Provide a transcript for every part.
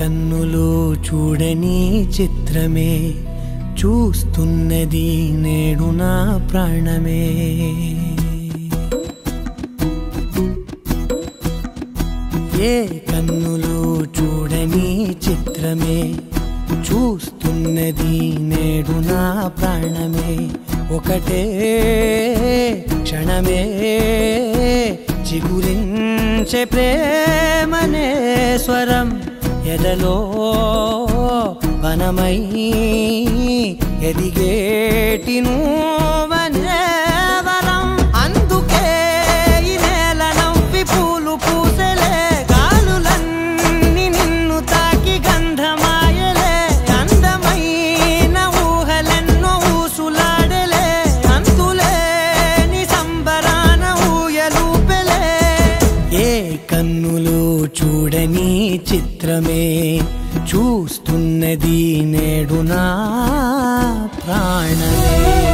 కన్నులు చూడని చిత్రమే చూస్తున్నది నేడు నా ప్రాణమే ఏ కన్నులు చూడని చిత్రమే చూస్తున్నది నేడు నా ప్రాణమే ఒకటే క్షణమే చిగురించే ప్రేమనే స్వరం ఎదలో వనమై ఎదిగేటి నువ్వనే వరం అందుకే ఈ నేల నవ్వి పూలు పూసలే గాలులన్నీ నిన్ను తాకి గంధమాయలే అందమైన ఊహలెన్నో ఊసులాడలే అంతులేని సంబరాన ఊయలూపెలే ఏ కన్నులు చూడని చిత్రమే చూస్తున్నది నేడు నా ప్రాణమే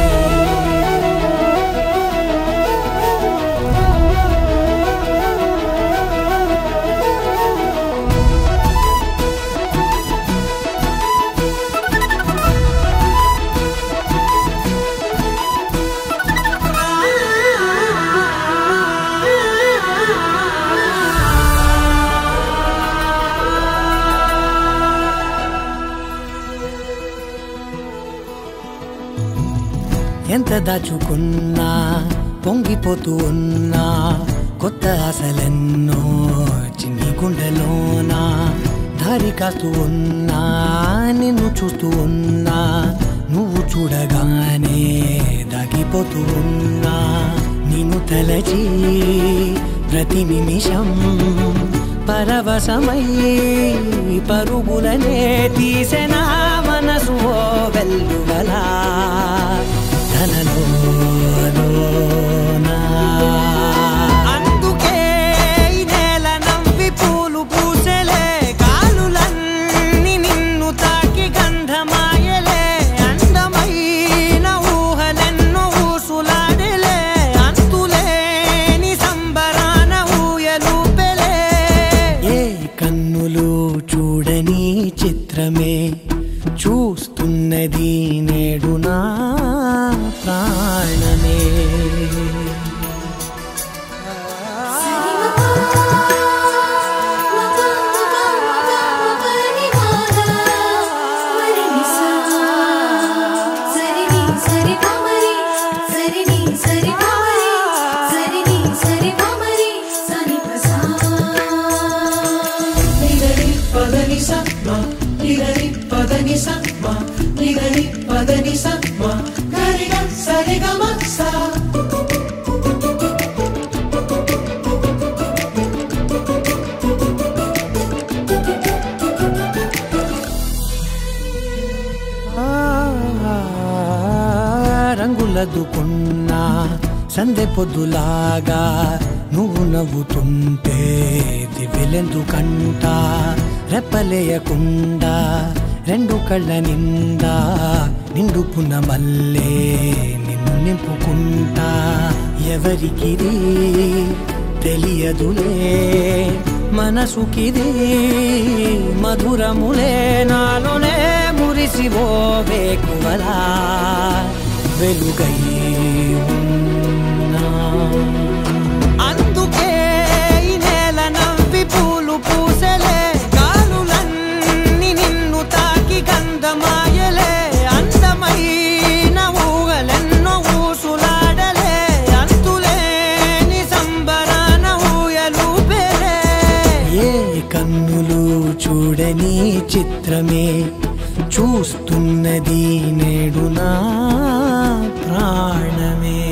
ఎంత దాచుకున్నా పొంగిపోతూ ఉన్నా కొత్త ఆశలెన్నో చిన్ని గుండెలోనా దారి కాస్తూ ఉన్నా నిన్ను చూస్తూ ఉన్నా నువ్వు చూడగానే దాగిపోతూ ఉన్నా నిన్ను తలచి ప్రతి నిమిషం పరవశమై పరుగులనే తీసెనా మనసు వెల్లువలా అందుకే ఈ నేల నవ్వి పూలు పూసలే గాలులన్నీ నిన్ను తాకి గంధమాయలే అందమైన ఊహలెన్నో ఊసులాడలే అంతులేని సంబరాన ఊయలూపెలే ఏ కన్నులు చూడని చిత్రమే చూస్తున్నది నేడు నా ప్రాణమే రంగులదుకున్నా సందె పొద్దులాగా నువ్వు నవ్వుతుంటే దివ్వెలెందుకంట రెప్పలేయకుండా రెండు కళ్ళ నిండా నిండుకున్న మల్లే నిన్ను నింపుకుంటా ఎవరికిది తెలియదులే మనసుకిది మధురములే నాలోనే మురిసివో వేకువలా వెలుగై ఉన్నా అందుకే ఈ నేల నవ్వి పూలు పూసలే గాలులన్నీ నిన్ను తాకి గంధమాయలే అందమైన ఊహలెన్నో ఊసులాడలే అంతులేని సంబరాన ఊయలూపెలే ఏ కన్నులు చూడని చిత్రమే చూస్తున్నది నేడు నా ప్రాణమే